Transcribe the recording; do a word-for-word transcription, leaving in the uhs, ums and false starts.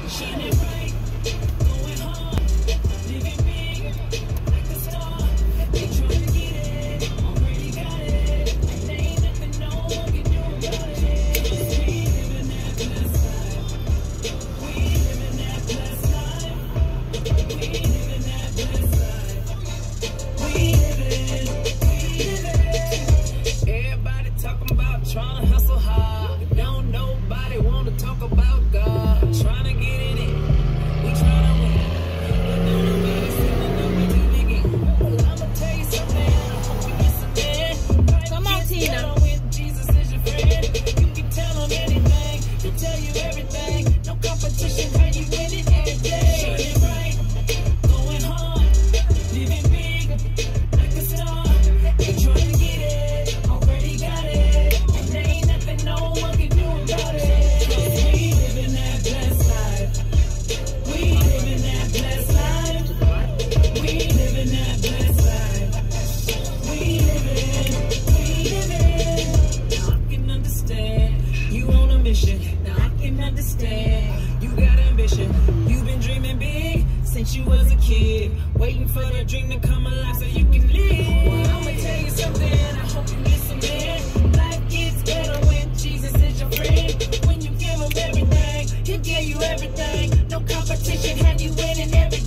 Shining bright, going hard, living big, like a star. They trying to get it, already got it. And they ain't nothing no one can do about it. We living that blessed life. We living that blessed life. We living that blessed life. We living, we living. Everybody talking about trying to hustle hard. But don't nobody want to talk about God. Trying to get in it, we trying to win. But don't nobody see the number to begin. Well, I'ma tell you something, I hope you listen, man. Come on, Tina. When Jesus is your friend, you can tell him anything. He'll tell you everything. No competition, how you win it every day. Shining bright, going hard, living big, like a star. They trying to get it, already got it. And there ain't nothing no one can do about it. 'Cause we living that blessed life. We living that blessed life. We living that blessed life. We living, we living. Now I can understand you on a mission. Now I can understand you got ambition. You've been dreaming big since you was a kid, waiting for the dream to come alive so you can live. Well, I'ma tell you something, I hope you listen, man. Life gets better when Jesus is your friend. When you give him everything, he'll give you everything. No competition, have you winning everything.